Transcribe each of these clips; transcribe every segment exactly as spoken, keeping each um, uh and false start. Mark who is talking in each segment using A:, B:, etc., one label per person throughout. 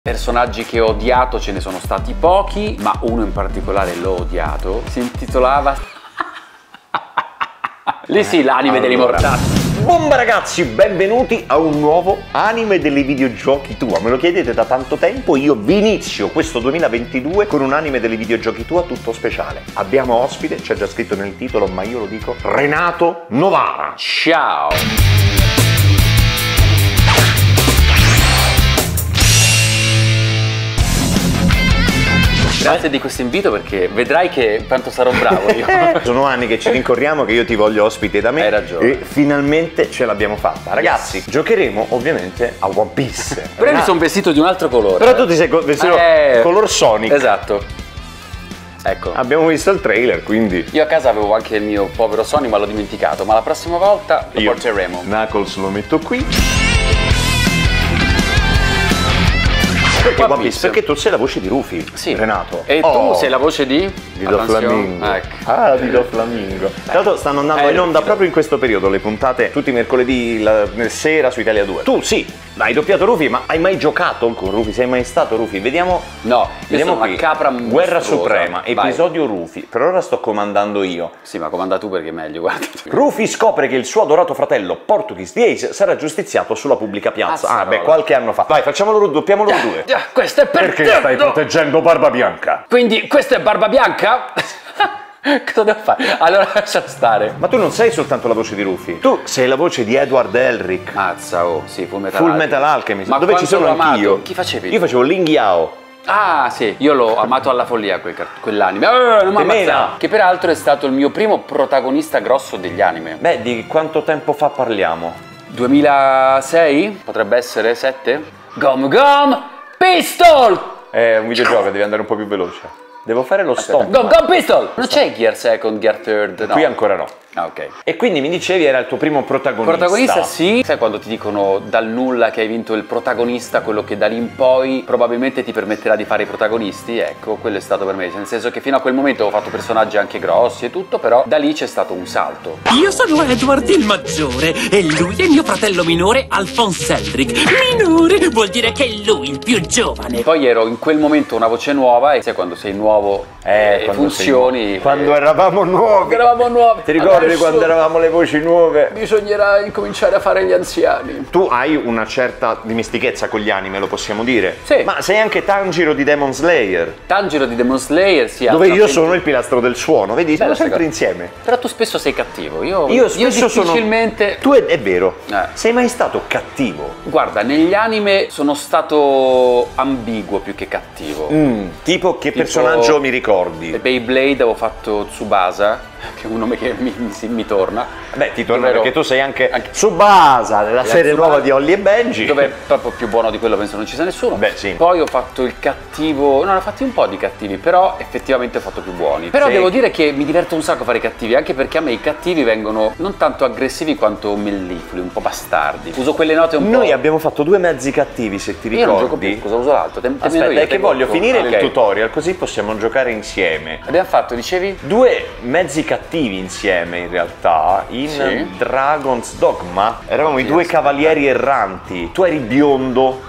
A: Personaggi che ho odiato ce ne sono stati pochi, ma uno in particolare l'ho odiato. Si intitolava lì sì, l'anime allora. dell'immortale.
B: Bomba ragazzi, benvenuti a un nuovo anime dei videogiochi tua. Me lo chiedete da tanto tempo, io vi inizio questo duemilaventidue con un anime dei videogiochi tua tutto speciale. Abbiamo ospite, c'è già scritto nel titolo, ma io lo dico, Renato Novara.
A: Ciao! Grazie di questo invito perché vedrai che quanto sarò bravo io.
B: Sono anni che ci rincorriamo, che io ti voglio ospite da me.
A: Hai ragione.
B: E finalmente ce l'abbiamo fatta. Ragazzi, yes. Giocheremo ovviamente a One Piece.
A: Però io mi sono vestito di un altro colore.
B: Però tu ti sei vestito eh, color Sonic.
A: Esatto. Ecco.
B: Abbiamo visto il trailer, quindi.
A: Io a casa avevo anche il mio povero Sonic, ma l'ho dimenticato. Ma la prossima volta lo
B: io,
A: porteremo.
B: Knuckles lo metto qui. Perché,
A: One
B: One Piece? Perché tu sei la voce di Rufy,
A: sì.
B: Renato.
A: E
B: oh.
A: tu sei la voce di?
B: Di Doflamingo.
A: Ecco.
B: Ah, di Doflamingo. Tra l'altro stanno andando eh, in onda proprio in questo periodo le puntate, tutti i mercoledì la, sera su Italia due. Tu sì, hai doppiato Rufy, ma hai mai giocato con Rufy? Sei mai stato Rufy? Vediamo.
A: No,
B: vediamo
A: qui.
B: Una
A: capra
B: Guerra
A: mostruosa.
B: Suprema, episodio Vai. Rufy. Per ora sto comandando io.
A: Sì, ma comanda tu perché è meglio, guarda.
B: Rufy scopre che il suo adorato fratello Portugis di Ace sarà giustiziato sulla pubblica piazza. Ah, ah beh, qualche anno fa. Vai, facciamolo, doppiamolo yeah, due.
A: Yeah, questo è per
B: Perché stai proteggendo Barbabianca?
A: Quindi questo è Barbabianca? Cosa devo fare? Allora lascia stare.
B: Ma tu non sei soltanto la voce di Rufy, tu sei la voce di Edward Elric.
A: Mazza, oh, sì, Full Metal,
B: Full Metal Alchemist.
A: Ma
B: dove ci sono anch'io.
A: Chi facevi?
B: Io facevo Ling Yao.
A: Ah sì, io l'ho amato alla follia quel quell'anime. Eh, non m'ammazzare. Che peraltro è stato il mio primo protagonista grosso degli anime.
B: Beh, di quanto tempo fa parliamo?
A: duemilasei? Potrebbe essere sette? Gom Gom Pistol!
B: È un videogioco, devi andare un po' più veloce. Devo fare lo
A: Aspetta.
B: stomp.
A: Gom Gom Pistol! Non c'è Gear Second, Gear Third? No.
B: Qui ancora no.
A: Ah, ok.
B: E quindi mi dicevi era il tuo primo protagonista.
A: Protagonista sì. Sai quando ti dicono dal nulla che hai vinto il protagonista, quello che da lì in poi probabilmente ti permetterà di fare i protagonisti? Ecco, quello è stato per me. Nel senso che fino a quel momento avevo fatto personaggi anche grossi e tutto, però da lì c'è stato un salto.
C: Io sono Edward il maggiore e lui è il mio fratello minore Alphonse Elric. Minore vuol dire che è lui il più giovane.
A: Poi ero in quel momento una voce nuova e sai quando sei nuovo
B: eh,
A: e funzioni.
B: Quando eravamo nuovi.
A: Eravamo nuovi.
B: Ti ricordi Adesso quando eravamo le voci nuove?
A: Bisognerà incominciare a fare gli anziani.
B: Tu hai una certa dimestichezza con gli anime, lo possiamo dire?
A: Sì.
B: Ma sei anche Tanjiro di Demon Slayer.
A: Tanjiro di Demon Slayer, sì.
B: Dove io sono il pilastro del suono, vedi? Siamo sempre insieme.
A: Però tu spesso sei cattivo. Io,
B: io spesso
A: io difficilmente...
B: sono... Tu è, è vero.
A: Eh.
B: Sei mai stato cattivo?
A: Guarda, negli anime sono stato ambiguo più che cattivo.
B: Mm, tipo che tipo... personaggio mi ricordi?
A: Beyblade avevo fatto Tsubasa, che è un nome che mi, mi, mi torna.
B: Beh, ti torna
A: ero...
B: perché tu sei anche, anche... Tsubasa, nella serie
A: Tsubasa,
B: nuova di Holly e Benji.
A: Dove è proprio più buono di quello penso non ci sia nessuno.
B: Beh, sì.
A: Poi ho fatto il cattivo, no, ne ho fatti un po' di cattivi, però effettivamente ho fatto più buoni. Però
B: sì.
A: Devo dire che mi diverto un sacco a fare i cattivi, anche perché a me i cattivi vengono non tanto aggressivi quanto melliflui, un po' bastardi. Uso quelle note un
B: Noi
A: po'...
B: Noi abbiamo fatto due mezzi cattivi, se ti ricordi.
A: Io non gioco più, scusa, uso l'altro. Te,
B: Aspetta,
A: io,
B: è che voglio
A: con...
B: finire
A: okay.
B: il tutorial, così possiamo giocare insieme.
A: Abbiamo fatto, dicevi?
B: Due mezzi cattivi insieme, in realtà, in
A: sì.
B: Dragon's Dogma. Eravamo
A: sì,
B: i due
A: aspetta.
B: cavalieri erranti. Tu eri biondo.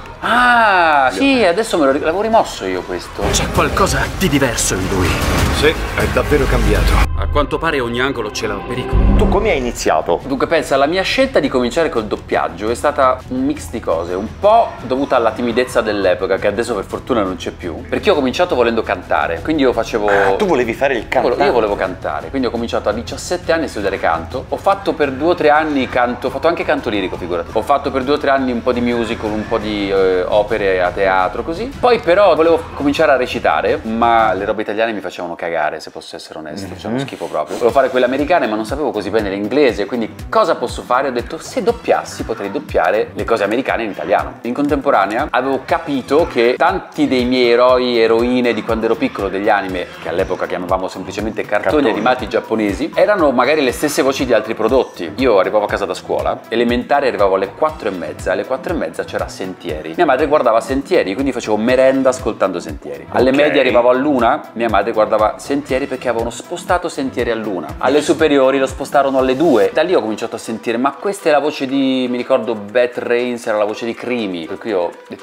A: Ah, sì, adesso me lo l'avevo rimosso io questo.
C: C'è qualcosa di diverso in lui.
D: Sì, è davvero cambiato.
C: A quanto pare ogni angolo ce l'ha un pericolo.
B: Tu come hai iniziato?
A: Dunque pensa, la mia scelta di cominciare col doppiaggio è stata un mix di cose, un po' dovuta alla timidezza dell'epoca, che adesso per fortuna non c'è più. Perché io ho cominciato volendo cantare, quindi io facevo...
B: Ah, tu volevi fare il cantante?
A: Io volevo cantare, quindi ho cominciato a diciassette anni a studiare canto. Ho fatto per due o tre anni canto, ho fatto anche canto lirico, figurati. Ho fatto per due o tre anni un po' di musical, un po' di eh, opere a teatro, così. Poi però volevo cominciare a recitare, ma le robe italiane mi facevano cagare, se posso essere onesto, mm-hmm. Facevano schifo proprio. Volevo fare quelle americane, ma non sapevo così bene l'inglese, quindi cosa posso fare? Ho detto, se doppiassi potrei doppiare le cose americane in italiano. In contemporanea avevo capito che tanti dei miei eroi, eroine di quando ero piccolo, degli anime, che all'epoca chiamavamo semplicemente cartoni, cartoni animati giapponesi, erano magari le stesse voci di altri prodotti. Io arrivavo a casa da scuola, elementare arrivavo alle quattro e mezza, alle quattro e mezza c'era Sentieri. Mia madre guardava Sentieri, quindi facevo merenda ascoltando Sentieri. Alle okay. medie arrivavo all'una, mia madre guardava Sentieri perché avevano spostato Sentieri all'una. Alle superiori lo spostarono alle due. Da lì ho cominciato a sentire, ma questa è la voce di, mi ricordo Beth Reigns era la voce di Crimi, per cui ho detto, ma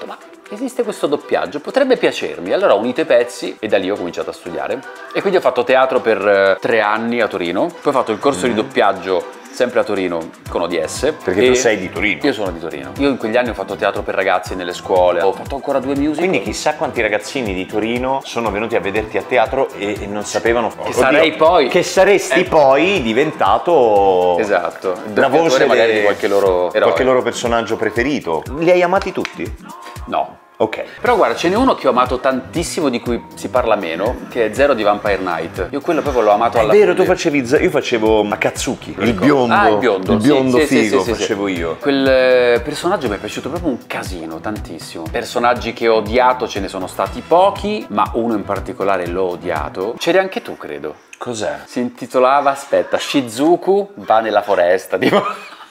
A: esiste questo doppiaggio, potrebbe piacermi. Allora ho unito i pezzi e da lì ho cominciato a studiare. E quindi ho fatto teatro per eh, tre anni a Torino, poi ho fatto il corso mm. di doppiaggio sempre a Torino con O D S.
B: Perché tu sei di Torino?
A: Io sono di Torino. Io in quegli anni ho fatto teatro per ragazzi nelle scuole, ho fatto ancora due musical.
B: Quindi chissà quanti ragazzini di Torino sono venuti a vederti a teatro e, e non sapevano
A: che sarei poi
B: che saresti eh. poi diventato
A: esatto,
B: la voce
A: magari
B: de...
A: di qualche loro eroe.
B: Qualche loro personaggio preferito. Li hai amati tutti?
A: No.
B: Ok.
A: Però guarda, ce n'è uno che ho amato tantissimo, di cui si parla meno, che è Zero di Vampire Knight. Io quello proprio l'ho amato alla
B: fine. È vero,
A: fine.
B: tu facevi, io facevo Akatsuki, il biondo,
A: ah, il biondo,
B: il biondo
A: sì,
B: figo,
A: sì, sì,
B: facevo
A: sì.
B: io.
A: Quel eh, personaggio mi è piaciuto proprio un casino, tantissimo. Personaggi che ho odiato ce ne sono stati pochi, ma uno in particolare l'ho odiato. C'eri anche tu, credo.
B: Cos'è?
A: Si intitolava, aspetta, Shizuku va nella foresta, tipo...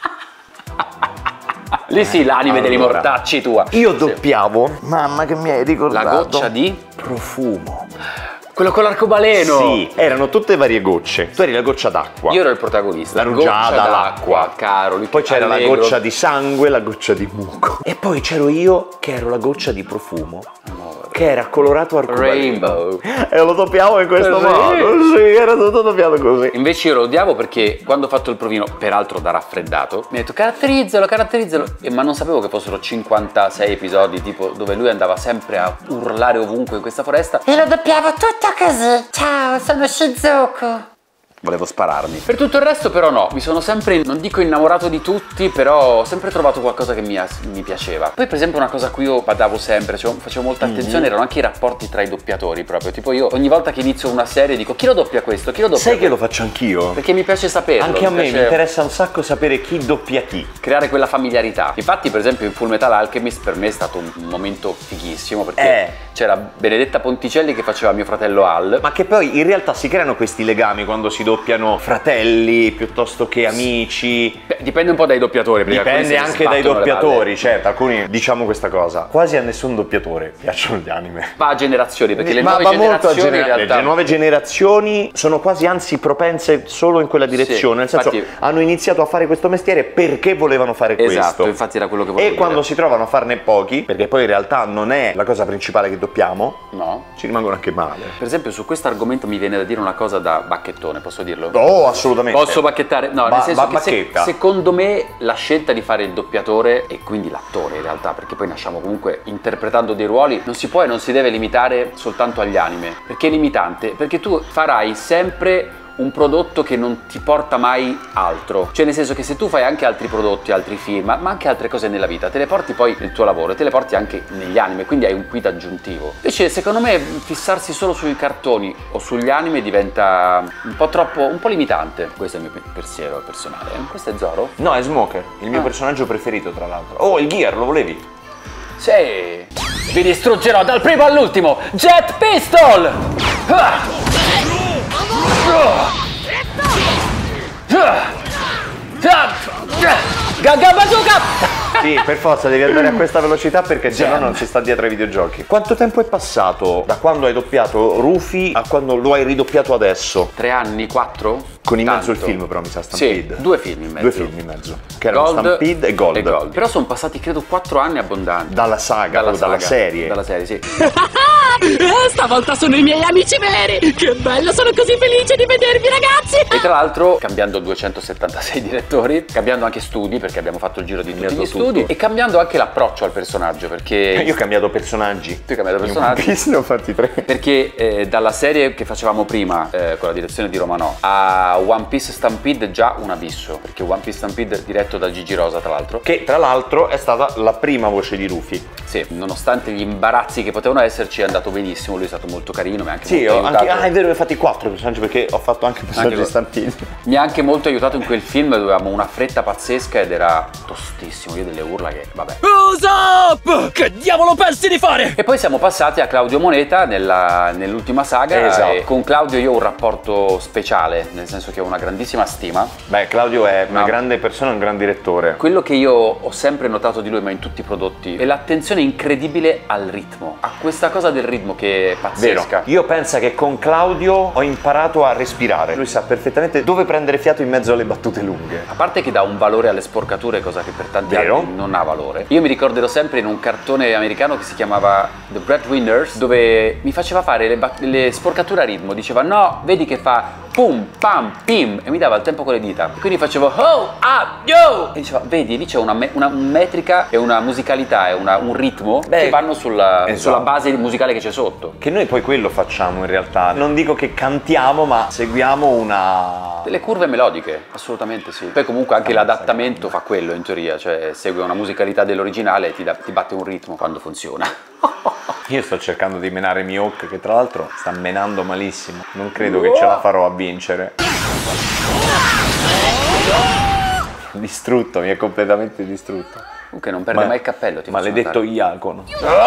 A: Lì sì, l'anime
B: allora,
A: degli mortacci tua.
B: Io doppiavo, sì. Mamma che mi hai ricordato.
A: La goccia di?
B: Profumo.
A: Quello con l'arcobaleno.
B: Sì, erano tutte varie gocce. Tu eri la goccia d'acqua.
A: Io ero il protagonista.
B: La rugiada,
A: l'acqua, caro.
B: Poi c'era la goccia di sangue, la goccia di muco. E poi c'ero io che ero la goccia di profumo. Che era colorato arcobaleno.
A: Rainbow.
B: E lo doppiavo in questo
A: sì.
B: modo. Sì, era tutto doppiato così.
A: Invece io lo odiavo perché quando ho fatto il provino, peraltro da raffreddato, mi ha detto caratterizzalo, caratterizzalo. E, ma non sapevo che fossero cinquantasei episodi, tipo, dove lui andava sempre a urlare ovunque in questa foresta.
E: E lo doppiavo tutto così. Ciao, sono Shizuku.
A: Volevo spararmi. Per tutto il resto però no, mi sono sempre, non dico innamorato di tutti, però ho sempre trovato qualcosa che mi, mi piaceva. Poi per esempio una cosa a cui io badavo sempre, cioè, facevo molta attenzione, mm-hmm. erano anche i rapporti tra i doppiatori proprio. Tipo io ogni volta che inizio una serie dico chi lo doppia questo, chi lo doppia
B: Sai
A: questo?
B: che lo faccio anch'io?
A: Perché mi piace saperlo.
B: Anche a me
A: mi,
B: mi interessa un sacco sapere chi doppia chi.
A: Creare quella familiarità. Infatti per esempio in Full Metal Alchemist per me è stato un momento fighissimo perché
B: eh.
A: c'era Benedetta Ponticelli che faceva mio fratello Al.
B: Ma che poi in realtà si creano questi legami quando si doppiano fratelli piuttosto che amici.
A: Beh, dipende un po' dai doppiatori.
B: Dipende anche dai doppiatori, certo. Alcuni, diciamo questa cosa, quasi a nessun doppiatore piacciono gli anime.
A: Va a generazioni, perché le
B: Ma
A: nuove
B: va
A: generazioni
B: molto a genera-
A: in realtà...
B: le nuove generazioni sono quasi anzi propense solo in quella direzione,
A: sì,
B: nel senso
A: infatti...
B: hanno iniziato a fare questo mestiere perché volevano fare
A: esatto,
B: questo.
A: Esatto, infatti era quello che volevo
B: E
A: dire.
B: quando si trovano a farne pochi, perché poi in realtà non è la cosa principale che doppiamo,
A: no,
B: ci rimangono anche male.
A: Per esempio su questo argomento mi viene da dire una cosa da bacchettone, posso dirlo?
B: Oh, assolutamente.
A: Posso bacchettare? No,
B: ba-
A: nel senso
B: ba-
A: che se, secondo me la scelta di fare il doppiatore e quindi l'attore in realtà, perché poi nasciamo comunque interpretando dei ruoli, non si può e non si deve limitare soltanto agli anime. Perché è limitante? Perché tu farai sempre un prodotto che non ti porta mai altro, cioè nel senso che se tu fai anche altri prodotti, altri film, ma anche altre cose nella vita, te le porti poi nel tuo lavoro e te le porti anche negli anime, quindi hai un quid aggiuntivo. Invece secondo me fissarsi solo sui cartoni o sugli anime diventa un po' troppo, un po' limitante. Questo è il mio pensiero personale. Questo è Zoro?
B: No, è Smoker, il mio ah. personaggio preferito tra l'altro. Oh, il Gear, lo volevi?
A: Sì. Vi distruggerò dal primo all'ultimo. Jet Pistol! Ah! Gaga Bazooka!
B: Sì, per forza devi andare a questa velocità perché sennò non si sta dietro ai videogiochi. Quanto tempo è passato da quando hai doppiato Rufy a quando lo hai ridoppiato adesso?
A: Tre anni, quattro?
B: Con in
A: Tanto.
B: mezzo il film però mi sa Stampede.
A: Sì, due film in mezzo.
B: Due film in mezzo. Che erano
A: Gold
B: Stampede e Gold.
A: e Gold. Però sono passati credo quattro anni abbondanti.
B: Dalla saga,
A: dalla,
B: dalla
A: saga,
B: serie.
A: Dalla serie, sì.
C: Eh, stavolta sono i miei amici veri! Che bello, sono così felice di vedervi, ragazzi!
A: E tra l'altro, cambiando duecentosettantasei direttori, cambiando anche studi, perché abbiamo fatto il giro di tutti gli studi, e cambiando anche l'approccio al personaggio, perché...
B: Io ho cambiato personaggi.
A: Tu hai cambiato personaggi?
B: In One Piece ne ho fatti tre.
A: Perché eh, dalla serie che facevamo prima, eh, con la direzione di Romano, a One Piece Stampede è già un abisso, perché One Piece Stampede è diretto da Gigi Rosa, tra l'altro.
B: Che tra l'altro è stata la prima voce di Rufy.
A: Sì, nonostante gli imbarazzi che potevano esserci, è andato benissimo, lui è stato molto carino, mi ha anche
B: sì,
A: molto
B: ho
A: aiutato.
B: anche, ah, è vero, ne ho fatti quattro personaggi perché ho fatto anche personaggi Stampede.
A: Mi ha anche molto aiutato in quel film dove avevamo una fretta pazzesca ed era tostissimo, io delle urla che, vabbè.
C: Usopp! Che diavolo pensi di fare?
A: E poi siamo passati a Claudio Moneta nella, nell'ultima saga.
B: Esatto.
A: E con Claudio io ho un rapporto speciale, nel senso che ho una grandissima stima.
B: Beh, Claudio è una
A: Ma
B: grande persona, un gran direttore.
A: Quello che io ho sempre notato di lui, ma in tutti i prodotti, è l'attenzione un'attenzione incredibile al ritmo, a questa cosa del ritmo che è pazzesca.
B: Vero. Io penso che con Claudio ho imparato a respirare. Lui sa perfettamente dove prendere fiato in mezzo alle battute lunghe.
A: A parte che dà un valore alle sporcature, cosa che per tanti
B: Vero.
A: altri non ha valore. Io mi ricorderò sempre in un cartone americano che si chiamava The Breadwinners, dove mi faceva fare le, bat- le sporcature a ritmo. Diceva no, vedi che fa pum, pam, pim, e mi dava il tempo con le dita. E quindi facevo oh, ah, yo! E diceva, vedi, lì c'è una, me- una metrica e una musicalità e una- un ritmo
B: Beh,
A: che vanno sulla,
B: esatto.
A: sulla base musicale che c'è sotto.
B: Che noi poi quello facciamo in realtà. Non dico che cantiamo, ma seguiamo una...
A: Delle curve melodiche, assolutamente sì. Poi comunque anche l'adattamento fa quello in teoria, cioè segue una musicalità dell'originale e ti, da- ti batte un ritmo quando funziona.
B: Io sto cercando di menare Mihawk, che tra l'altro sta menando malissimo. Non credo che ce la farò a vincere. Distrutto, mi è completamente distrutto.
A: Comunque non perde
B: Ma-
A: mai il cappello, ti faccio
B: Maledetto
A: notare.
B: Iacono.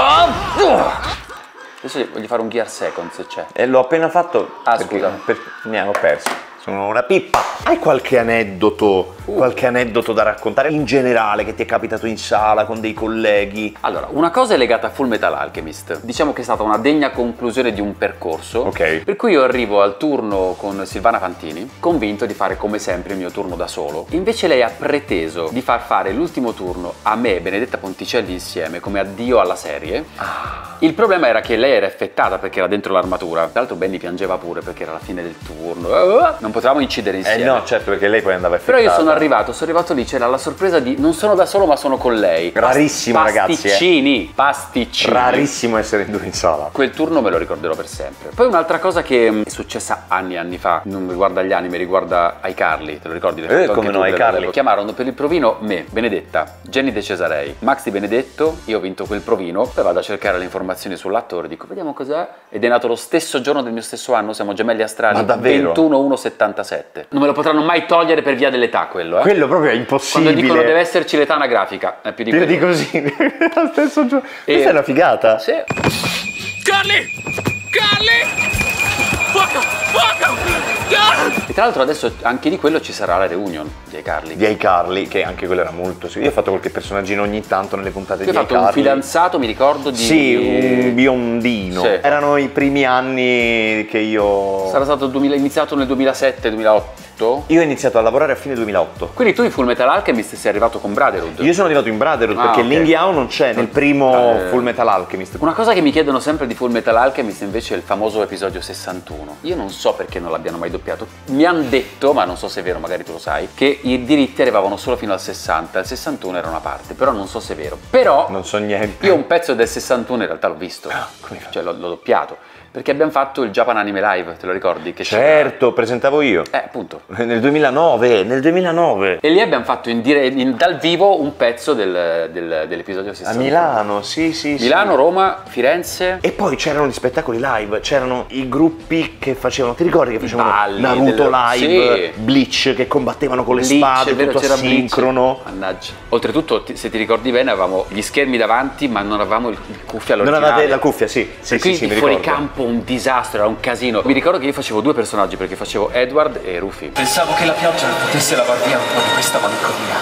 A: Adesso voglio fare un gear second se c'è.
B: E l'ho appena fatto.
A: Ah,
B: perché-
A: scusa.
B: per- mi hanno perso. Sono una pippa. Hai qualche aneddoto,
A: Uh.
B: qualche aneddoto da raccontare in generale che ti è capitato in sala con dei colleghi?
A: Allora, una cosa è legata a Full Metal Alchemist. Diciamo che è stata una degna conclusione di un percorso.
B: Ok.
A: Per cui io arrivo al turno con Silvana Fantini, convinto di fare come sempre il mio turno da solo. Invece lei ha preteso di far fare l'ultimo turno a me e Benedetta Ponticelli insieme come addio alla serie. Il problema era che lei era effettata perché era dentro l'armatura. Tra l'altro Benny piangeva pure perché era la fine del turno. Non potevamo incidere
B: Eh
A: insieme.
B: no, certo, perché lei poi andava
A: Però
B: effettata.
A: io sono arrivato, sono arrivato lì, c'era la sorpresa di non sono da solo ma sono con lei.
B: Rarissimo, ragazzi, eh.
A: Pasticcini, pasticcini.
B: Rarissimo essere in due in sala.
A: Quel turno me lo ricorderò per sempre. Poi un'altra cosa che è successa anni e anni fa, non riguarda gli animi, riguarda iCarly, te lo ricordi? L'hai
B: Eh,
A: fatto
B: come
A: anche
B: no,
A: tu,
B: iCarly.
A: Chiamarono per il provino me, Benedetta, Jenny De Cesarei, Max Di Benedetto, io ho vinto quel provino, poi vado a cercare le informazioni sull'attore, dico vediamo cos'è, ed è nato lo stesso giorno del mio stesso anno, siamo gemelli astrali.
B: Ma davvero?
A: ventuno uno settantasette. Non me lo potranno mai togliere per via dell'età quello, eh?
B: Quello proprio è
A: Quando
B: impossibile.
A: dicono deve esserci l'età anagrafica, è più di
B: Più
A: quello.
B: di così. Lo stesso giorno.
A: E-
B: Questa è una figata.
A: Sì.
C: Carly! Carly! Fuoco! Fuoco! Ah!
A: E tra l'altro adesso anche di quello ci sarà la reunion di iCarly.
B: Di iCarly, che anche quello era molto. Io ho fatto qualche personaggino ogni tanto nelle puntate
A: Tu hai
B: di
A: fatto un
B: iCarly.
A: fidanzato, mi ricordo, di...
B: Sì, un biondino.
A: Sì.
B: Erano i primi anni che io.
A: Sarà stato il duemila iniziato nel duemilasette duemilaotto?
B: Io ho iniziato a lavorare a fine duemilaotto.
A: Quindi tu in Full Metal Alchemist sei arrivato con Brotherhood.
B: Io sono arrivato in Brotherhood
A: Ah,
B: perché
A: ok.
B: Ling Yao non c'è nel primo
A: Eh.
B: Full Metal Alchemist.
A: Una cosa che mi chiedono sempre di Full Metal Alchemist invece è il famoso episodio sessantuno. Io non so perché non l'abbiano mai doppiato. Mi hanno detto, ma non so se è vero, magari tu lo sai, che i diritti arrivavano solo fino al sessanta, il sessantuno era una parte, però non so se è vero. Però
B: Non so niente.
A: io un pezzo del sessantuno in realtà l'ho visto,
B: Ah, come fai?
A: cioè l'ho, l'ho doppiato, perché abbiamo fatto il Japan Anime Live, te lo ricordi? Che c'era-
B: Certo, presentavo io.
A: Eh, appunto.
B: Nel duemilanove, nel duemilanove.
A: E lì abbiamo fatto in dire- in- dal vivo un pezzo del- del- dell'episodio
B: A
A: sessantuno.
B: Milano, sì, sì, sì.
A: Milano, Roma, Firenze.
B: E poi c'erano gli spettacoli live, c'erano i gruppi che facevano, ti ricordi che facevano
A: balli
B: Naruto
A: del-
B: live,
A: sì.
B: Bleach che combattevano con le
A: Bleach,
B: spade,
A: è vero,
B: tutto
A: c'era Bleach.
B: asincrono.
A: Mannaggia. Oltretutto, ti- se ti ricordi bene, avevamo gli schermi davanti, ma non avevamo il, il cuffia
B: Non
A: all'originale.
B: avevate la cuffia, sì, sì, sì,
A: Quindi
B: sì, mi
A: fuori
B: ricordo.
A: campo un disastro, era un casino. Mi ricordo che io facevo due personaggi perché facevo Edward e Rufy.
F: Pensavo che la pioggia potesse lavar via un po' di questa malinconia.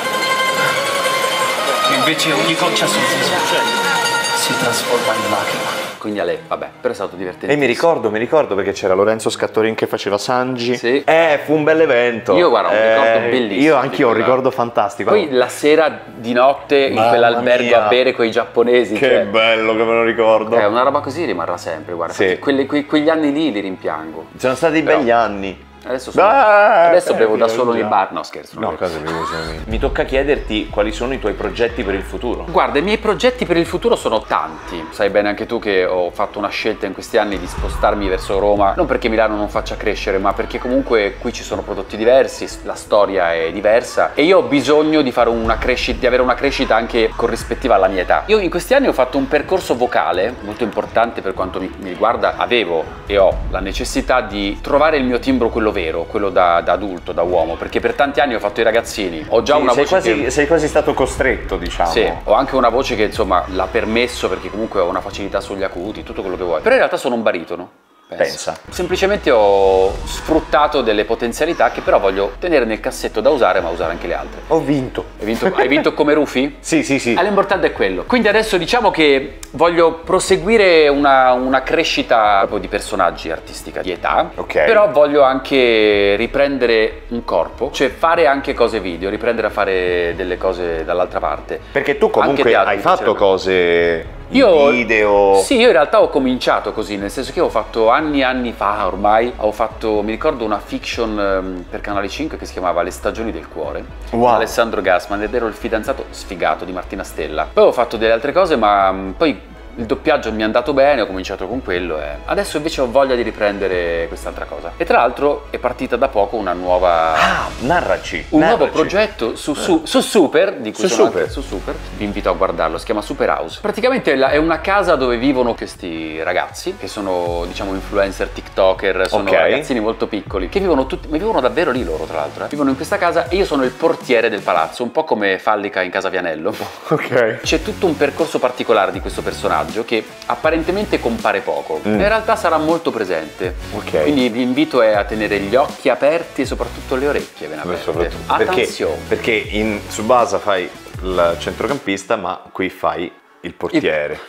F: Invece ogni goccia sul viso si trasforma in lacrima.
A: Quindi a lei, vabbè, però è stato divertente.
B: E mi ricordo, mi ricordo perché c'era Lorenzo Scattorin che faceva Sanji.
A: Sì.
B: Eh, fu un bel evento.
A: Io, guarda, un
B: Eh,
A: ricordo bellissimo
B: Io
A: di
B: anch'io ho un
A: quella-
B: ricordo fantastico.
A: Poi la sera di notte in
B: Mamma
A: quell'albergo
B: mia.
A: a bere con i giapponesi.
B: Che
A: cioè,
B: bello che me lo ricordo.
A: eh, una roba così rimarrà sempre, guarda.
B: Sì.
A: Infatti quelle- que- quegli anni lì li rimpiango.
B: Sono stati
A: Però-
B: begli anni.
A: Adesso, sono,
B: Ah,
A: adesso
B: eh,
A: bevo da
B: fino
A: solo
B: già.
A: nei bar. No, scherzo. non
B: No,
A: bevo.
B: cosa bevo. Mi tocca chiederti quali sono i tuoi progetti per il futuro.
A: Guarda, i miei progetti per il futuro sono tanti. Sai bene anche tu che ho fatto una scelta in questi anni di spostarmi verso Roma, non perché Milano non faccia crescere, ma perché comunque qui ci sono prodotti diversi, la storia è diversa e io ho bisogno di fare una crescita, di avere una crescita anche corrispettiva alla mia età. Io in questi anni ho fatto un percorso vocale molto importante per quanto mi, mi riguarda. Avevo e ho la necessità di trovare il mio timbro, quello vero, quello da, da adulto, da uomo, perché per tanti anni ho fatto i ragazzini. Ho già
B: Sì,
A: una
B: sei,
A: voce
B: quasi,
A: che...
B: sei quasi stato costretto, diciamo.
A: Sì, ho anche una voce che insomma l'ha permesso perché comunque ho una facilità sugli acuti, tutto quello che vuoi. Però in realtà sono un baritono. Penso.
B: Pensa.
A: Semplicemente ho sfruttato delle potenzialità che però voglio tenere nel cassetto da usare, ma usare anche le altre.
B: Ho vinto.
A: Hai vinto, hai vinto come Rufy?
B: Sì, sì, sì.
A: Eh, l'importante è quello. Quindi adesso diciamo che voglio proseguire una, una crescita proprio di personaggi artistica, di età.
B: Ok.
A: Però voglio anche riprendere un corpo, cioè fare anche cose video, riprendere a fare delle cose dall'altra parte.
B: Perché tu
A: Anche
B: comunque
A: teatro,
B: hai fatto
A: piacerebbe.
B: cose,
A: Io,
B: video.
A: Sì, io in realtà ho cominciato così, nel senso che ho fatto anni e anni fa ormai, ho fatto, mi ricordo una fiction um, per Canale cinque che si chiamava Le stagioni del cuore,
B: Wow.
A: con Alessandro Gassman, ed ero il fidanzato sfigato di Martina Stella. Poi ho fatto delle altre cose, ma um, poi il doppiaggio mi è andato bene, ho cominciato con quello e adesso invece ho voglia di riprendere quest'altra cosa. E tra l'altro è partita da poco una nuova...
B: Ah, narraci.
A: Un
B: narraci.
A: nuovo progetto su, su, su Super, di cui
B: Su
A: sono
B: Super.
A: anche su Super, vi invito a guardarlo, si chiama Super House. Praticamente è la- è una casa dove vivono questi ragazzi, che sono diciamo influencer, tiktoker, sono
B: Ok.
A: ragazzini molto piccoli, che vivono tutti, ma vivono davvero lì loro tra l'altro, eh. Vivono in questa casa e io sono il portiere del palazzo, un po' come Fallica in Casa Vianello.
B: Ok.
A: C'è tutto un percorso particolare di questo personaggio che apparentemente compare poco,
B: Mm.
A: ma in realtà sarà molto presente.
B: Ok.
A: Quindi vi invito a tenere gli occhi aperti e soprattutto le orecchie ben aperte.
B: Soprattutto. Perché,
A: Attenzione.
B: perché in Tsubasa fai il centrocampista, ma qui fai il portiere.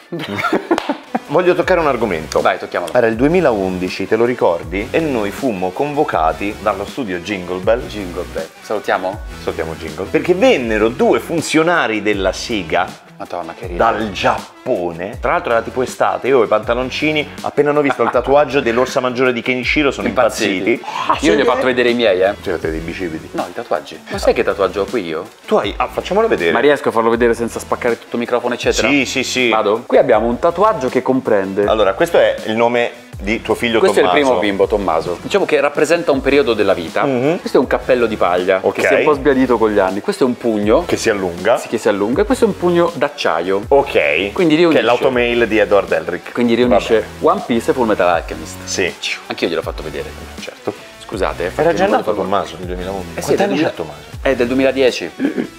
B: Voglio toccare un argomento.
A: Vai, tocchiamolo.
B: Era il duemilaundici, te lo ricordi? E noi fummo convocati dallo studio Jingle Bell.
A: Jingle Bell. Salutiamo?
B: Salutiamo Jingle. Perché vennero due funzionari della Sega
A: Madonna, che ride.
B: dal Giappone. Tra l'altro era tipo estate, io ho i pantaloncini, appena hanno visto il tatuaggio dell'orsa maggiore di Kenichiro sono impazziti.
A: Io gli ho fatto vedere i miei, eh.
B: Cioè, te dei bicipiti.
A: No, i tatuaggi. Ma sai che tatuaggio ho qui io?
B: Tu hai... Ah, facciamolo vedere.
A: Ma riesco a farlo vedere senza spaccare tutto il microfono, eccetera?
B: Sì, sì, sì.
A: Vado? Qui abbiamo un tatuaggio che comprende.
B: Allora, questo è il nome di tuo figlio
A: Questo
B: Tommaso.
A: è il primo bimbo, Tommaso. Diciamo che rappresenta un periodo della vita.
B: Mhm.
A: Questo è un cappello di paglia,
B: Ok.
A: che si è un po' sbiadito con gli anni. Questo è un pugno
B: Che si allunga.
A: che si allunga e questo è un pugno d'acciaio.
B: Ok.
A: Quindi riunisce.
B: Che è l'automail di Edward Elric.
A: Quindi riunisce One Piece e Full Metal Alchemist.
B: Sì.
A: Anch'io gliel'ho fatto vedere.
B: Certo.
A: Scusate. eh,
B: Era
A: perché
B: già
A: non
B: nato
A: volevo-
B: Tommaso nel duemilaundici.
A: Eh sì, è del,
B: Quanti anni
A: duemila-
B: c'ha Tommaso?
A: è del duemiladieci.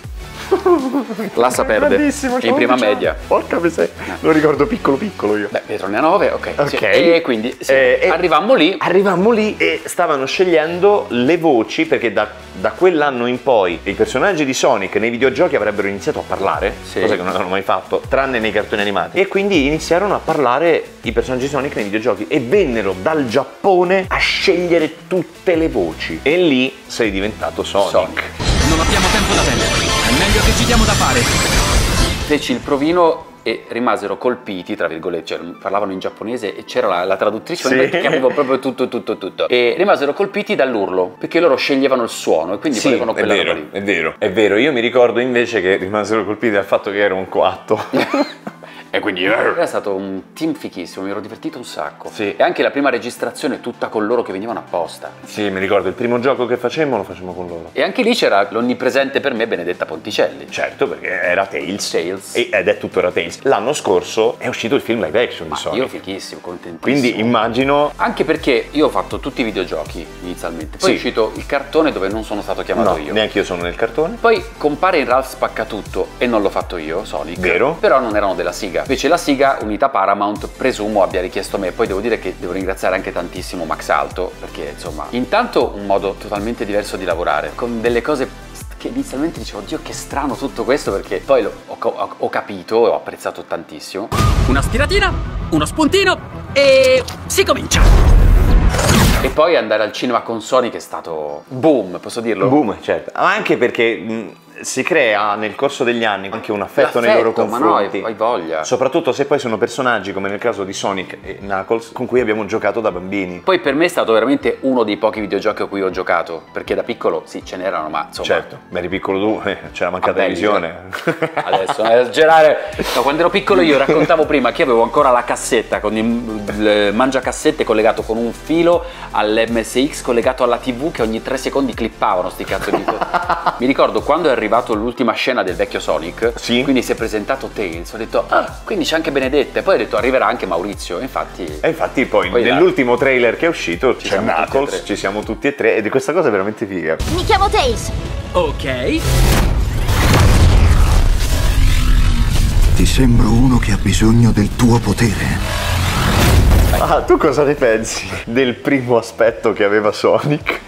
A: L'assa perde.
B: Grandissimo,
A: È in prima
B: diciamo.
A: media.
B: Porca miseria. Lo ricordo piccolo piccolo io.
A: Beh, Pietro ne ha nove, ok.
B: Ok.
A: Sì. E quindi sì,
B: Eh, e-
A: arrivammo lì.
B: Arrivammo lì e stavano scegliendo le voci perché da, da quell'anno in poi i personaggi di Sonic nei videogiochi avrebbero iniziato a parlare,
A: Sì.
B: cosa che non avevano mai fatto, tranne nei cartoni animati. E quindi iniziarono a parlare i personaggi di Sonic nei videogiochi e vennero dal Giappone a scegliere tutte le voci. E lì sei diventato Sonic.
A: Sonic.
C: Non abbiamo tempo da perdere. È meglio che ci diamo da fare.
A: Feci il provino e rimasero colpiti, tra virgolette, cioè parlavano in giapponese e c'era la, la traduttrice
B: Sì.
A: che capiva proprio tutto, tutto, tutto. E rimasero colpiti dall'urlo, perché loro sceglievano il suono e quindi
B: Sì,
A: volevano
B: è
A: quella
B: vero,
A: roba lì.
B: è vero, è vero. Io mi ricordo invece che rimasero colpiti dal fatto che ero un coatto.
A: E quindi era stato un team fichissimo, mi ero divertito un sacco.
B: Sì.
A: E anche la prima registrazione tutta con loro che venivano apposta.
B: Sì, mi ricordo, il primo gioco che facemmo lo facemmo con loro.
A: E anche lì c'era l'onnipresente per me Benedetta Ponticelli.
B: Certo, perché era Tails.
A: Tails.
B: E- ed è tuttora Tails. L'anno scorso è uscito il film live action di
A: Ma
B: Sonic.
A: io fichissimo, contentissimo.
B: Quindi immagino...
A: Anche perché io ho fatto tutti i videogiochi inizialmente, poi
B: Sì.
A: è uscito il cartone dove non sono stato chiamato
B: No,
A: io.
B: neanche io sono nel cartone.
A: Poi compare in Ralph Spaccatutto e non l'ho fatto io, Sonic.
B: Vero.
A: Però non erano della Siga. Invece la Siga, unita Paramount, presumo abbia richiesto me. Poi devo dire che devo ringraziare anche tantissimo Max Alto, perché insomma, intanto un modo totalmente diverso di lavorare, con delle cose che inizialmente dicevo, oddio che strano tutto questo, perché poi lo- ho, ho- ho capito e ho apprezzato tantissimo.
C: Una stiratina, uno spuntino e si comincia.
A: E poi andare al cinema con Sonic è stato boom, posso dirlo?
B: Boom, certo. Ma anche perché mh, si crea nel corso degli anni anche un affetto nei loro
A: L'affetto, ma
B: confronti.
A: no, hai- hai voglia.
B: Soprattutto se poi sono personaggi, come nel caso di Sonic e Knuckles, con cui abbiamo giocato da bambini.
A: Poi per me è stato veramente uno dei pochi videogiochi a cui ho giocato, perché da piccolo sì ce n'erano, ma insomma...
B: Certo, ma eri piccolo tu, eh, c'era manca
A: Vabbè,
B: televisione.
A: Adesso, non esagerare. No, quando ero piccolo io raccontavo prima che avevo ancora la cassetta con il, il mangiacassette collegato con un filo all'M S X collegato alla tivù che ogni tre secondi clippavano sti cazzo di... Mi ricordo quando è arrivato l'ultima scena del vecchio Sonic,
B: Sì.
A: quindi si è presentato Tails, ho detto ah, quindi c'è anche Benedetta, e poi ho detto arriverà anche Maurizio, e infatti...
B: E infatti poi,
A: Poi là-
B: nell'ultimo trailer che è uscito c'è
A: siamo tutti e
B: Knuckles,
A: tre.
B: ci siamo tutti e tre, ed questa cosa è veramente figa.
E: Mi chiamo Tails.
C: Ok.
G: Ti sembro uno che ha bisogno del tuo potere.
B: Ah, tu cosa ne pensi del primo aspetto che aveva Sonic?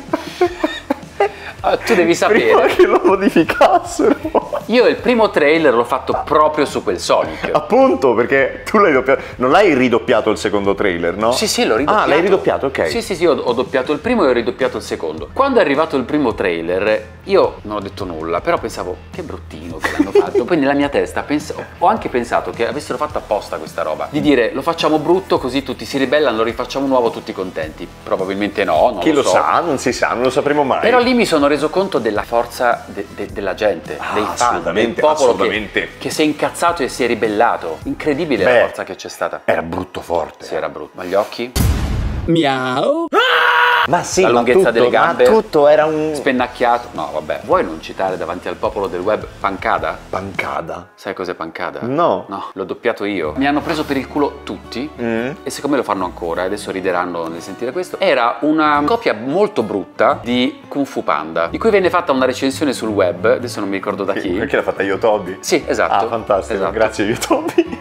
A: Ah, tu devi sapere.
B: Prima che lo modificassero.
A: Io il primo trailer l'ho fatto proprio su quel Sonic.
B: Appunto, perché tu l'hai doppiato. Non l'hai ridoppiato il secondo trailer, no?
A: Sì, sì, l'ho ridoppiato.
B: Ah, l'hai ridoppiato, ok.
A: Sì, sì, sì, ho, ho doppiato il primo e ho ridoppiato il secondo. Quando è arrivato il primo trailer, io non ho detto nulla, però pensavo, che bruttino che l'hanno fatto. Poi nella mia testa pens- ho anche pensato che avessero fatto apposta questa roba. Di dire, lo facciamo brutto così tutti si ribellano, lo rifacciamo nuovo tutti contenti. Probabilmente no, non
B: Chi lo,
A: lo so.
B: sa, non si sa, non lo sapremo mai.
A: Però lì mi sono reso conto della forza de- de- della gente,
B: Ah,
A: dei fan, del
B: assolutamente,
A: popolo che,
B: assolutamente.
A: che si è incazzato e si è ribellato. Incredibile
B: Beh,
A: la forza che c'è stata.
B: Era brutto forte.
A: Sì, era brutto. Ma gli occhi?
C: Miau.
B: Ma sì,
A: La
B: ma
A: lunghezza
B: tutto,
A: delle gambe?
B: ma tutto era un...
A: Spennacchiato. No, vabbè. Vuoi non citare davanti al popolo del web Pancada?
B: Pancada.
A: Sai cos'è Pancada?
B: No.
A: No, l'ho doppiato io. Mi hanno preso per il culo tutti
B: Mm.
A: e siccome lo fanno ancora, adesso rideranno nel sentire questo, era una copia molto brutta di Kung Fu Panda, di cui venne fatta una recensione sul web, adesso non mi ricordo da chi.
B: Perché l'ha fatta Yotobi?
A: Sì, esatto.
B: Ah, fantastico,
A: Esatto.
B: grazie Yotobi.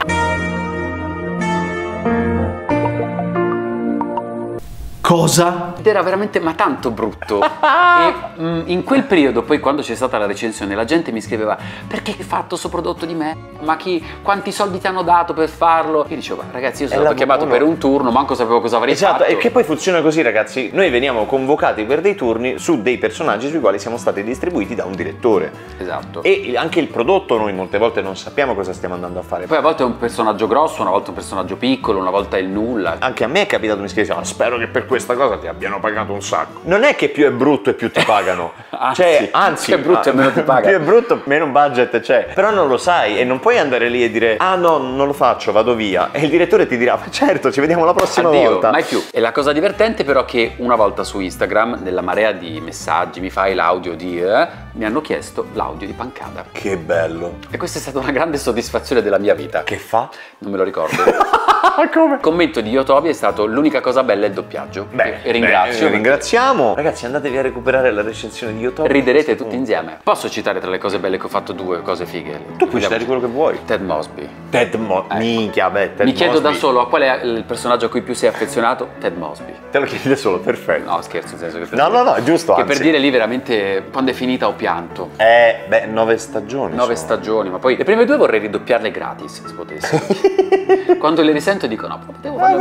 F: Cosa?
A: Ed era veramente ma tanto brutto. E mm, in quel periodo, poi quando c'è stata la recensione, la gente mi scriveva: perché hai fatto questo prodotto di me? Ma chi, quanti soldi ti hanno dato per farlo? Io dicevo, ragazzi, io sono stato chiamato
B: uno-
A: per un turno, manco sapevo cosa avrei
B: Esatto,
A: fatto.
B: e che poi funziona così, ragazzi. Noi veniamo convocati per dei turni su dei personaggi sui quali siamo stati distribuiti da un direttore.
A: Esatto.
B: E anche il prodotto noi molte volte non sappiamo cosa stiamo andando a fare.
A: Poi a volte è un personaggio grosso, una volta un personaggio piccolo, una volta è il nulla.
B: Anche a me è capitato, mi scrive, "Ah, spero che per questa cosa ti abbiano pagato un sacco." Non è che più è brutto e più ti pagano.
A: Anzi,
B: cioè, anzi,
A: più è brutto e meno ti pagano.
B: Più è brutto, meno budget c'è. Però non lo sai e non puoi andare lì e dire "Ah no, non lo faccio, vado via." E il direttore ti dirà "Ma certo, ci vediamo la prossima
A: Addio,
B: volta."
A: mai più. E la cosa divertente però che una volta su Instagram, nella marea di messaggi, mi fai l'audio di... Eh, mi hanno chiesto l'audio di Pancada.
B: Che bello.
A: E questa è stata una grande soddisfazione della mia vita.
B: Che fa?
A: Non me lo ricordo.
B: Come?
A: Il commento di Yotobi è stato: l'unica cosa bella è il doppiaggio.
B: Beh,
A: e ringrazio.
B: beh, ringraziamo. Ragazzi, andatevi a recuperare la recensione di Yotobi.
A: Riderete tutti insieme. Posso citare tra le cose belle che ho fatto due cose fighe?
B: Tu puoi citare quello che vuoi.
A: Ted Mosby.
B: Ted Mosby. Minchia, beh, Ted
A: Mi chiedo
B: Mosby.
A: da solo a qual è il personaggio a cui più sei affezionato? Ted Mosby.
B: Te lo chiedi da solo, perfetto.
A: No, scherzo, nel senso che per
B: No,
A: dire-
B: no, no, è giusto,
A: Che
B: anzi.
A: per dire lì veramente quando è finita ho pianto.
B: Eh, beh, nove stagioni.
A: Nove
B: sono.
A: stagioni, ma poi le prime due vorrei ridoppiarle gratis, se potessi. Quando le risento dico no, potevo farle-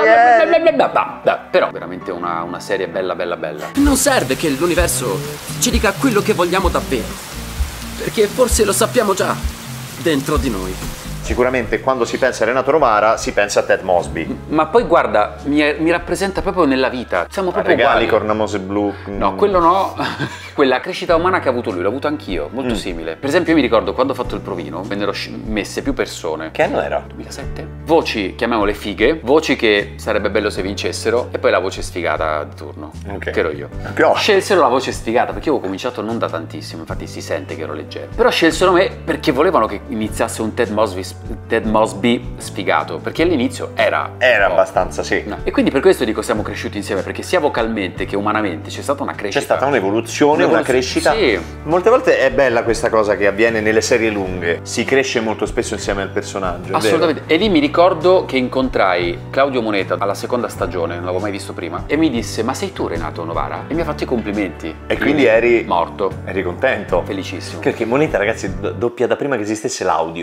A: però veramente una, una serie bella bella bella.
C: Non serve che l'universo ci dica quello che vogliamo davvero, perché forse lo sappiamo già dentro di noi.
B: Sicuramente quando si pensa a Renato Romara si pensa a Ted Mosby.
A: Ma poi guarda, mi, mi rappresenta proprio nella vita. Siamo proprio
B: Regali,
A: uguali.
B: cornamuse blu.
A: No, quello no. Quella crescita umana che ha avuto lui, l'ho avuto anch'io, molto simile. Per esempio, io mi ricordo quando ho fatto il provino, vennero sci- messe più persone.
B: Che anno era?
A: duemilasette. Voci, chiamiamole fighe, voci che sarebbe bello se vincessero, e poi la voce sfigata di turno,
B: Ok.
A: che ero io.
B: Però-
A: Scelsero la voce sfigata perché io avevo cominciato non da tantissimo, infatti si sente che ero leggero. Però scelsero me perché volevano che iniziasse un Ted Mosby, Ted Mosby sfigato, perché all'inizio era...
B: Era
A: oh,
B: abbastanza, sì.
A: no. E quindi per questo dico siamo cresciuti insieme, perché sia vocalmente che umanamente c'è stata una crescita.
B: C'è stata un'evoluzione, una
A: Un'evoluzione,
B: crescita.
A: sì.
B: Molte volte è bella questa cosa che avviene nelle serie lunghe. Si cresce molto spesso insieme al personaggio. è
A: Assolutamente. E lì mi ricordo che incontrai Claudio Moneta alla seconda stagione, non l'avevo mai visto prima, e mi disse: ma sei tu Renato Novara? E mi ha fatto i complimenti.
B: E quindi eri-
A: morto.
B: vero? Eri contento?
A: Felicissimo.
B: Perché Moneta, ragazzi, do- doppia da prima che esistesse l'audio.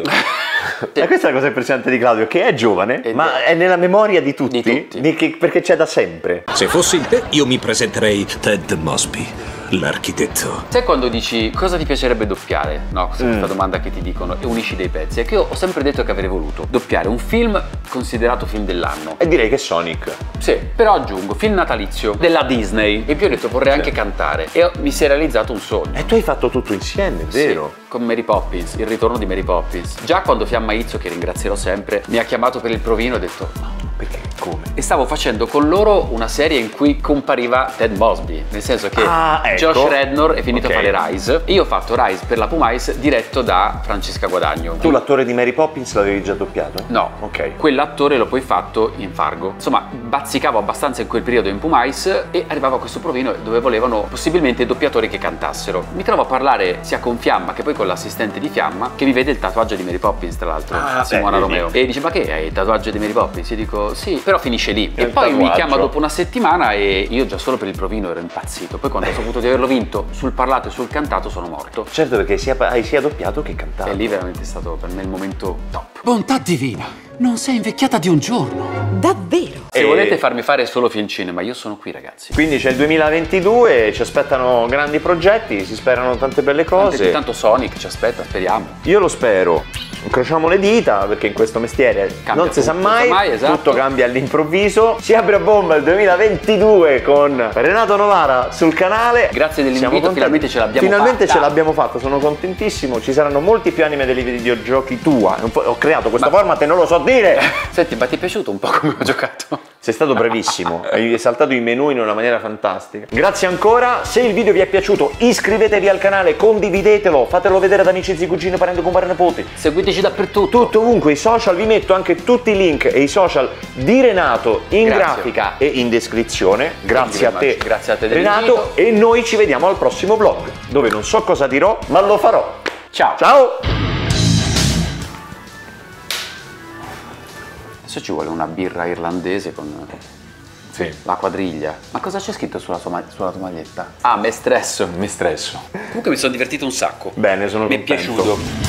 B: E questa è la cosa impressionante di Claudio, che è giovane,
A: Ed
B: ma è nella memoria di tutti,
A: Di tutti.
B: di che- perché c'è da sempre.
D: Se fossi in te, io mi presenterei Ted Mosby, l'architetto.
A: Sai quando dici cosa ti piacerebbe doppiare? No, questa è questa domanda che ti dicono e unisci dei pezzi. È che io ho sempre detto che avrei voluto doppiare un film considerato film dell'anno.
B: E direi che Sonic.
A: Sì, però aggiungo film natalizio della Disney. E più ho detto vorrei anche cantare. E ho- mi si è realizzato un sogno.
B: E tu hai fatto tutto insieme, è vero?
A: Sì, con Mary Poppins, il ritorno di Mary Poppins. Già quando Fiamma Izzo, che ringrazierò sempre, mi ha chiamato per il provino, ho detto no.
B: Perché? Come?
A: E stavo facendo con loro una serie in cui compariva Ted Mosby, nel senso che
B: Ah, ecco.
A: Josh Rednor è finito
B: Ok.
A: a fare Rise e io ho fatto Rise per la Pumais diretto da Francesca Guadagno.
B: Tu l'attore di Mary Poppins l'avevi già doppiato?
A: No,
B: Ok.
A: quell'attore l'ho poi fatto in Fargo. Insomma, bazzicavo abbastanza in quel periodo in Pumais e arrivavo a questo provino dove volevano possibilmente doppiatori che cantassero. Mi trovo a parlare sia con Fiamma che poi con l'assistente di Fiamma, che mi vede il tatuaggio di Mary Poppins, tra l'altro,
B: Ah,
A: Simona
B: eh,
A: Romeo.
B: vedi.
A: E dice: ma che hai il tatuaggio di Mary Poppins? Io dico: Però sì, però finisce lì.
B: È
A: E
B: un
A: poi mi
B: tatuaggio.
A: chiama dopo una settimana e io già solo per il provino ero impazzito. Poi quando ho saputo di averlo vinto sul parlato e sul cantato sono morto.
B: Certo, perché sia, hai sia doppiato che cantato.
A: E lì veramente è stato per me il momento top.
C: Bontà divina, non sei invecchiata di un giorno.
G: Davvero?
A: Se
B: E-
A: volete farmi fare solo film cinema, io sono qui, ragazzi.
B: Quindi c'è il duemilaventidue, ci aspettano grandi progetti, si sperano tante belle cose.
A: Tanto, tanto Sonic ci aspetta, speriamo.
B: Io lo spero. Incrociamo le dita perché in questo mestiere
A: Cambia
B: non si sa
A: tutto, non
B: mai,
A: si sa mai, esatto.
B: tutto cambia all'improvviso. Si apre a bomba il duemilaventidue con Renato Novara sul canale.
A: Grazie dell'invito,
B: Siamo contenti.
A: finalmente ce l'abbiamo
B: Finalmente
A: fatta.
B: ce l'abbiamo fatta, sono contentissimo. Ci saranno molti più anime dei videogiochi tua. Un po'- ho creato questo
A: Ma-
B: format e non lo so dire.
A: Senti, ma ti è piaciuto un po' come ho giocato?
B: Sei stato bravissimo, hai saltato i menu in una maniera fantastica. Grazie ancora, se il video vi è piaciuto iscrivetevi al canale, condividetelo, fatelo vedere ad amici, zii, cugini, parenti, compare, nipoti.
A: Seguiteci dappertutto.
B: Tutto ovunque, i social, vi metto anche tutti i link e i social di Renato in
A: Grazie.
B: grafica e in descrizione. Grazie a
A: Thank you very
B: te,
A: much. Grazie a te
B: Renato,
A: dell'invito.
B: e noi ci vediamo al prossimo vlog, dove non so cosa dirò, ma lo farò.
A: Ciao.
B: Ciao!
A: Adesso ci vuole una birra irlandese con
B: Sì,
A: la quadriglia. Ma cosa c'è scritto sulla, sua ma- sulla tua maglietta? Ah, me stresso.
B: mi stresso.
A: Comunque mi sono divertito un sacco.
B: Bene, sono
A: Mi è
B: contento.
A: piaciuto.